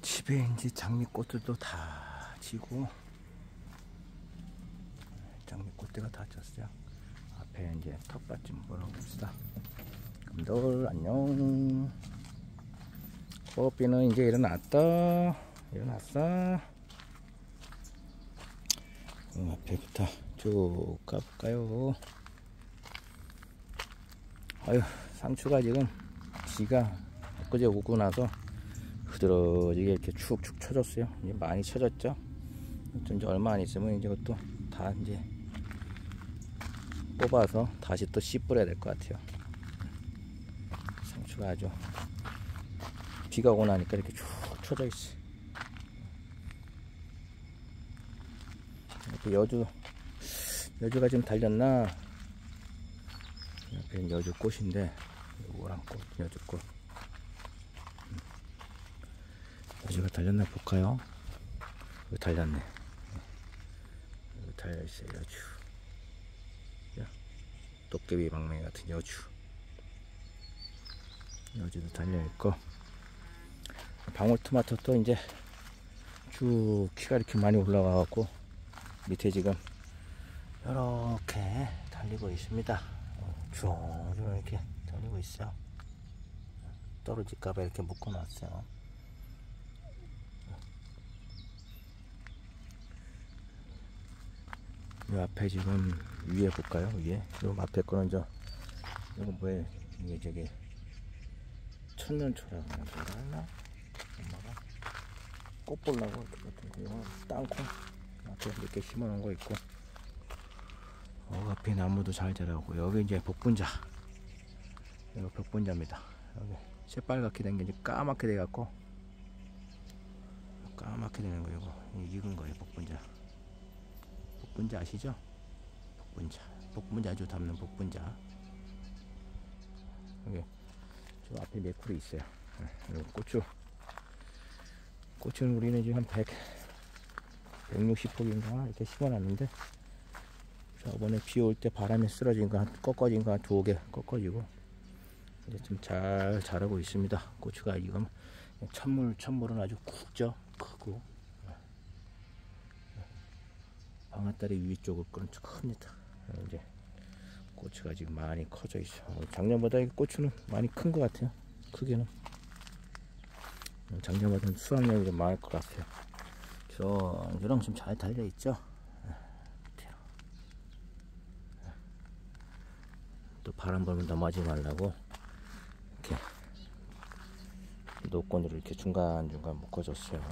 집에 이제 장미꽃들도 다 지고, 장미꽃대가 다 졌어요. 앞에 이제 텃밭 좀 보러 봅시다. 금돌 안녕. 뽀삐는 이제 일어났다. 일어났어. 앞에부터 쭉 가볼까요? 아유, 상추가 지금 비가 엊그제 오고 나서 흐드러지게 이렇게 축축 쳐졌어요. 이제 많이 쳐졌죠. 이제 얼마 안 있으면 이제 그것도 다 이제 뽑아서 다시 또 씨 뿌려야 될 것 같아요. 상추가 아주 비가 오고 나니까 이렇게 쭉 쳐져 있어. 이렇게 여주가 좀 달렸나? 옆에 여주 꽃인데, 오랑꽃, 여주꽃. 여주가 달렸나 볼까요? 여기 달렸네. 여기 달려있어요, 여주. 도깨비 방망이 같은 여주. 여주도 달려있고, 방울토마토도 이제 쭉 키가 이렇게 많이 올라가갖고, 밑에 지금 이렇게 달리고 있습니다. 쭉 이렇게 달리고 있어요. 떨어질까봐 이렇게 묶어놨어요. 이 앞에 지금 위에 볼까요? 위에 요 앞에 거는 이거 뭐예요? 이게 저기 천년초라고 하는 거라 했나? 엄마가 꽃 보려고 이거 땅콩 앞에 이렇게 심어 놓은 거 있고, 앞에 나무도 잘 자라고, 여기 이제 복분자, 이거 복분자입니다. 여기 새빨갛게 된 게 이제 까맣게 돼 갖고, 까맣게 되는 거, 이거 익은 거예요. 복분자. 복분자 아시죠? 복분자주 담는 복분자. 여기 저 앞에 메꾸리 있어요. 여기 고추는 우리는 지금 한 160폭인가 이렇게 심어놨는데, 저번에 비 올 때 바람에 쓰러진 거 꺾어진 거 한 2개 꺾어지고, 이제 좀 잘 자라고 있습니다. 고추가 이건 천물은 아주 굵죠. 크고, 방아다리 위쪽을 건 큽니다. 이제 고추가 지금 많이 커져 있어. 작년보다 고추는 많이 큰 것 같아요. 크기는 작년보다는 수확량이 좀 많을 것 같아요. 저랑 좀 잘 달려 있죠. 또 바람 불면 넘어지지 말라고 이렇게 노건으로 이렇게 중간중간 묶어줬어요.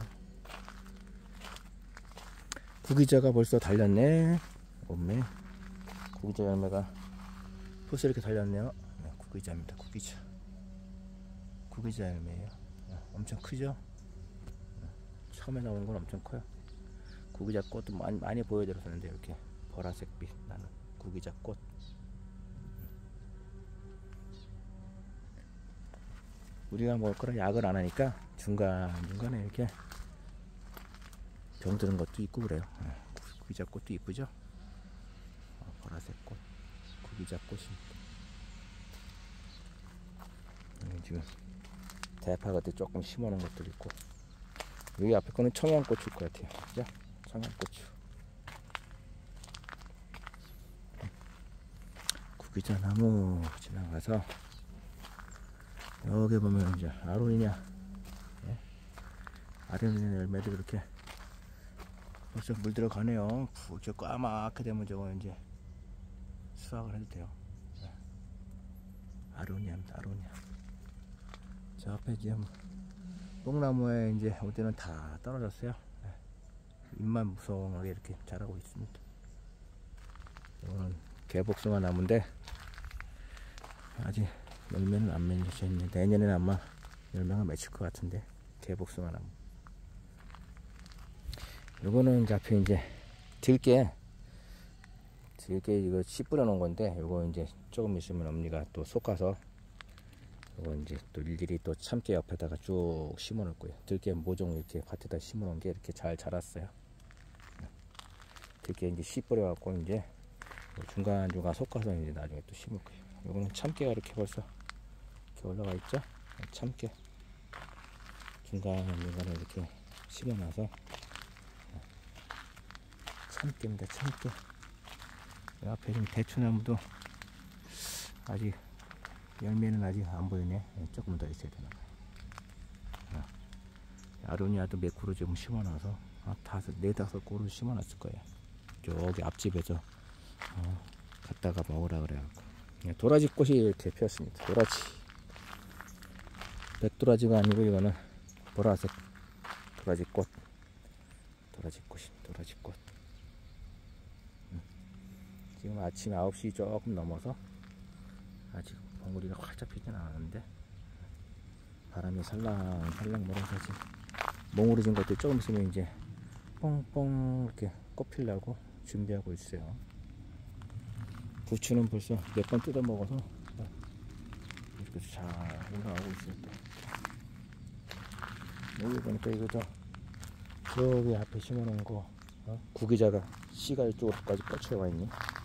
구기자가 벌써 달렸네. 몸매 구기자 열매가 벌써 이렇게 달렸네요. 구기자입니다. 구기자 열매예요. 엄청 크죠? 처음에 나오는 건 엄청 커요. 구기자 꽃도 많이 보여드렸었는데, 이렇게 보라색빛 나는 구기자 꽃. 우리가 먹을 거라 약을 안 하니까 중간중간에 이렇게 병드는 것도 있고 그래요. 구기자 꽃도 이쁘죠? 보라색 꽃, 구기자 꽃입니다. 지금 대파 같은 조금 심어놓은 것도 있고, 여기 앞에 거는 청양고추일 것 같아요. 그죠? 청양고추. 구기자 나무 지나가서 여기 보면 이제 아로니아, 아로니아 열매도 이렇게 벌써 물 들어가네요. 저 까맣게 되면 저거 이제 수확을 해도 돼요. 아로니아입니다. 아로니아. 저 앞에 지금 뽕나무에 이제 어디는 다 떨어졌어요. 잎만 무성하게 이렇게 자라고 있습니다. 이거는 개복숭아 나무인데 아직 열매는 안 맺혀 있네. 내년에는 아마 열매가 맺힐 것 같은데. 개복숭아 나무. 요거는 이제 앞에 이제 들깨 이거 씨 뿌려 놓은 건데, 요거 이제 조금 있으면 엄니가 또 솎아서 요거 이제 또 일일이 또 참깨 옆에다가 쭉 심어 놓을 거예요. 들깨 모종 이렇게 밭에다 심어 놓은 게 이렇게 잘 자랐어요. 들깨 이제 씨 뿌려 갖고 이제 중간중간 솎아서 이제 나중에 또 심을 거예요. 요거는 참깨가 이렇게 벌써 이렇게 올라가 있죠. 참깨 중간중간에 이렇게 심어놔서 참깨입니다. 참깨. 이 앞에 지금 대추나무도 아직 열매는 아직 안 보이네. 조금 더 있어야 되나 봐요. 아로니아도 몇 그루 좀 심어놔서 네다섯 그루 심어놨을 거예요. 저기 앞집에서 갔다가 먹으라 그래갖고. 도라지 꽃이 이렇게 피었습니다. 도라지. 백도라지가 아니고 이거는 보라색 도라지 꽃. 도라지 꽃이 도라지 꽃. 지금 아침 9시 조금 넘어서 아직 봉우리가 활짝 피진 않았는데 바람이 살랑살랑 몰아서 지금 몽우리진 것들 조금 있으면 이제 뻥뻥 이렇게 꽃 피려고 준비하고 있어요. 부추는 벌써 몇 번 뜯어 먹어서 이렇게 잘 올라가고 있어요. 여기 보니까 이거 저기 앞에 심어놓은 거 구기자가 씨가 이쪽으로까지 뻗쳐와 있네.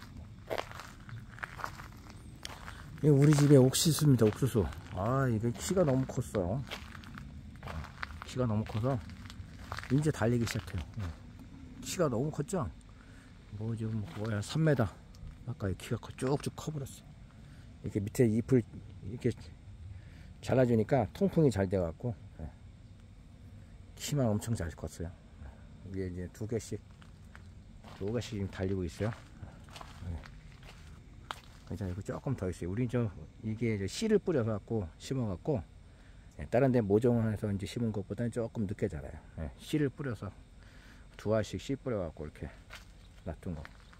이게 우리 집에 옥수수입니다. 옥수수. 이게 키가 너무 컸어요. 키가 너무 커서 이제 달리기 시작해요. 키가 너무 컸죠? 뭐 지금 뭐야 3m 가까이 키가 쭉쭉 커버렸어요. 이렇게 밑에 잎을 이렇게 잘라주니까 통풍이 잘 돼갖고 키만 엄청 잘 컸어요. 위에 이제 두 개씩 지금 달리고 있어요. 그래서 이거 조금 더 있어요. 우리 이게 씨를 뿌려갖고 심어갖고 다른 데 모종해서 이제 심은 것보다는 조금 늦게 자라요. 씨를 뿌려서 두 알씩 씨 뿌려갖고 이렇게 놔둔 거.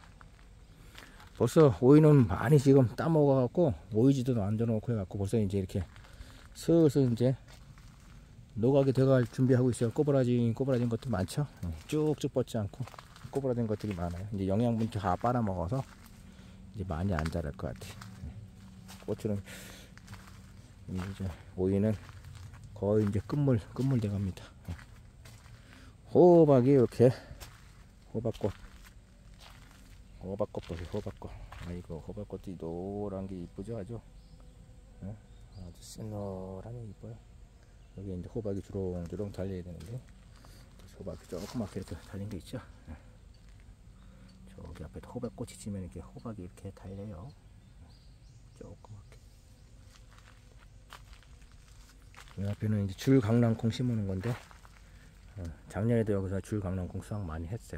벌써 오이는 많이 지금 따먹어갖고 오이지도 만들어놓고 해갖고 벌써 이제 이렇게 슬슬 이제 노각이 돼갈 준비하고 있어요. 꼬부라진 것도 많죠. 쭉쭉 뻗지 않고 꼬부라진 것들이 많아요. 이제 영양분 다 빨아먹어서 이제 많이 안 자랄 것 같아요. 고추는 이제 오이는 거의 이제 끝물 돼갑니다. 호박이 이렇게 호박꽃 보세요. 호박꽃. 아이고 호박꽃이 노란 게 이쁘죠 아주. 아주 새노랗게 이뻐요. 여기 이제 호박이 주렁주렁 달려야 되는데 호박이 조그맣게 이렇게 달린 게 있죠. 저기 앞에 호박꽃이 지면 이렇게 호박이 이렇게 달려요. 조그맣게. 이 앞에는 이제 줄 강낭콩 심어놓은 건데 작년에도 여기서 줄 강낭콩 수확 많이 했어요.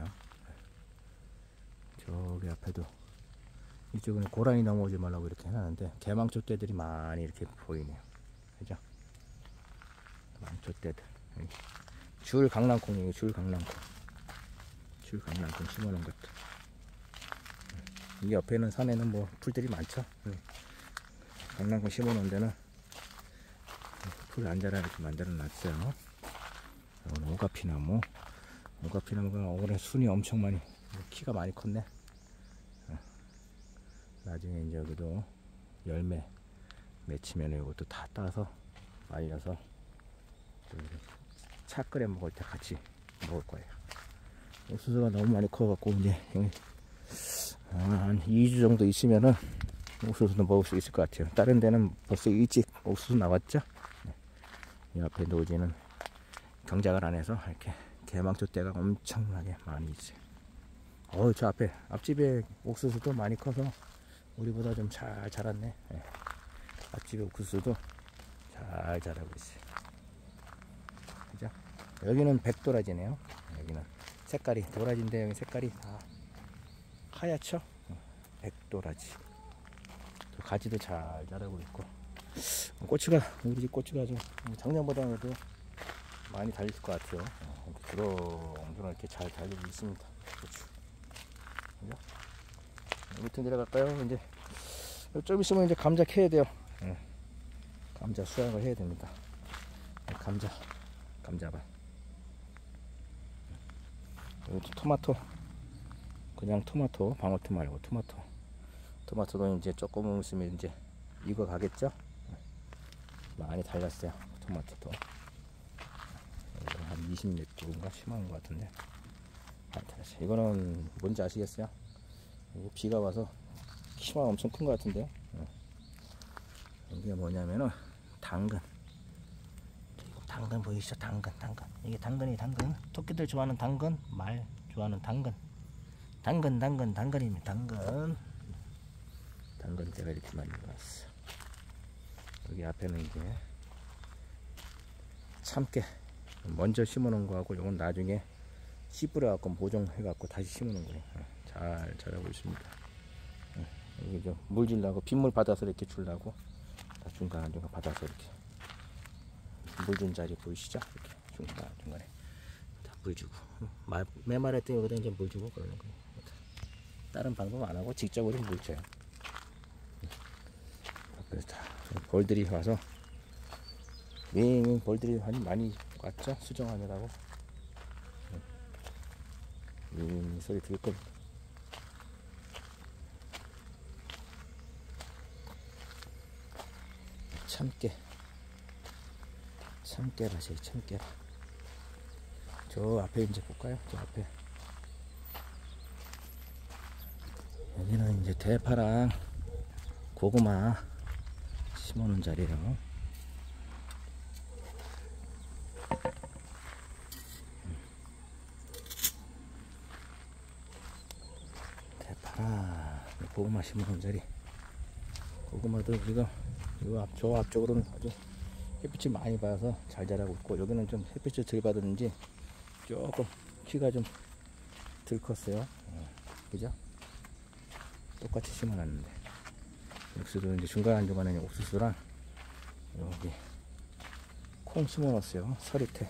저기 앞에도 이쪽은 고라니 넘어오지 말라고 이렇게 해놨는데 개망초떼들이 많이 이렇게 보이네요. 그죠? 망초떼들. 줄 강낭콩이에요. 줄 강낭콩 심어놓은 것도. 이 옆에는 산에는 뭐 풀들이 많죠. 강낭콩 심어놓은 데는 풀 안 자라 이렇게 만들어 놨어요. 이건 오가피나무가 올해 순이 엄청 많이, 키가 많이 컸네. 나중에 이제 여기도 열매 맺히면 이것도 다 따서 말려서 차 끓여 먹을 때 같이 먹을 거예요. 옥수수가 너무 많이 커갖고 이제 한 2주 정도 있으면은 옥수수도 먹을 수 있을 것 같아요. 다른 데는 벌써 일찍 옥수수 나왔죠. 이 앞에 노지는 경작을 안 해서 이렇게 개망초대가 엄청나게 많이 있어요. 저 앞집에 옥수수도 많이 커서 우리보다 좀 잘 자랐네. 앞집에 옥수수도 잘 자라고 있어요. 그죠? 여기는 백도라지네요. 여기는 색깔이 도라지인데 여기 색깔이 다 하얗죠? 백도라지. 가지도 잘 자라고 있고 우리 집 고추가 좀 작년보다는 그래도 많이 달릴 것 같아요. 주렁주렁 이렇게 잘 달리고 있습니다. 고추. 그죠? 밑에 내려갈까요? 이제 좀 있으면 이제 감자 캐야 돼요. 감자 수확을 해야 됩니다. 감자밭. 여기 토마토, 그냥 토마토, 방울토 말고 토마토도 이제 조금 있으면 이제 익어 가겠죠? 많이 달렸어요. 토마토도 한 20몇 그루인가 심한 것 같은데 많이 달렸어요. 이거는 뭔지 아시겠어요? 이거 비가 와서 키만 엄청 큰 것 같은데요. 이게 뭐냐면은 당근. 당근 보이시죠? 당근. 이게 당근이 당근. 토끼들 좋아하는 당근, 말 좋아하는 당근. 당근입니다. 당근대가 이렇게 많이 나왔어. 여기 앞에는 이제 참깨 먼저 심어놓은 거하고 이건 나중에 씨 뿌려갖고 보정해갖고 다시 심어놓은 거예요. 잘 자라고 있습니다. 여기 좀 물 주려고 빗물 받아서 이렇게 주려고 다 중간 받아서 이렇게 물 준 자리 보이시죠? 이렇게 중간에 다 물 주고 메말할 때 여기다 이제 물 주고 그러는 거예요. 다른 방법 안 하고 직접으로 물 줘요. 그래서 다 벌들이 와서 벌들이 많이 왔죠? 수정하느라고 소리 들을 겁니다. 참깨라지 참깨라. 저 앞에 이제 볼까요? 저 앞에 여기는 이제 대파랑 고구마 심어놓은 자리예요. 대파랑 고구마 심어놓은 자리. 고구마도 지금 저 앞쪽으로는 아주 햇빛이 많이 받아서 잘 자라고 있고, 여기는 좀 햇빛을 덜 받았는지 조금 키가 좀 덜 컸어요. 그죠? 똑같이 심어놨는데 옥수수 이제 중간중간에 옥수수랑 여기 콩 심어놨어요. 서리태.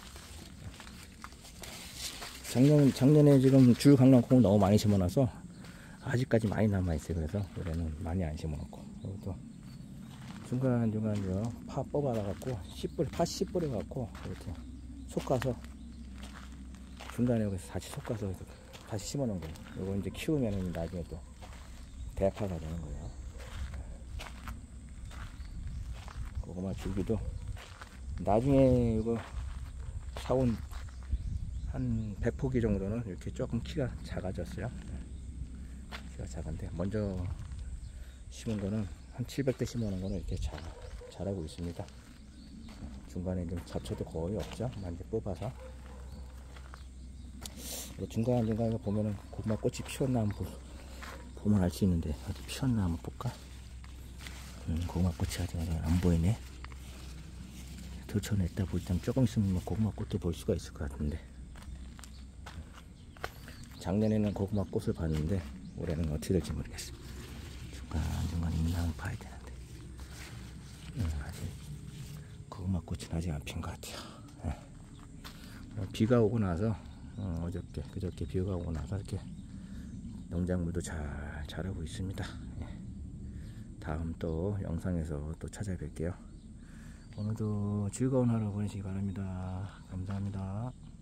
작년에 지금 줄 강낭콩 너무 많이 심어놔서 아직까지 많이 남아있어요. 그래서 올해는 많이 안 심어놓고, 여기도 중간중간 파 뽑아놔갖고 파 씨 뿌려갖고 이렇게 솎아서 중간에 여기서 다시 솎아서 다시 심어놓은 거예요. 이거 이제 키우면은 나중에 또 대파가 되는 거예요. 고구마 줄기도 나중에 이거 사온 한 100포기 정도는 이렇게 조금 키가 작아졌어요. 키가 작은데 먼저 심은 거는 한 700대 심어놓은 거는 이렇게 자라고 있습니다. 중간에 좀 잡초도 거의 없죠. 많이 뽑아서. 중간중간에 보면은 고구마 꽃이 피었나 한번 보면 알 수 있는데, 어디 피었나 한번 볼까? 고구마 꽃이 아직 안 보이네. 들춰냈다 볼 때 조금 있으면 고구마 꽃도 볼 수가 있을 것 같은데, 작년에는 고구마 꽃을 봤는데 올해는 어떻게 될지 모르겠어. 중간중간 있나 한번 봐야 되는데, 아직 고구마 꽃은 아직 안 핀 것 같아요. 비가 오고 나서 그저께 비가 오고 나서 이렇게 농작물도 잘 자라고 있습니다. 다음 또 영상에서 또 찾아뵐게요. 오늘도 즐거운 하루 보내시기 바랍니다. 감사합니다.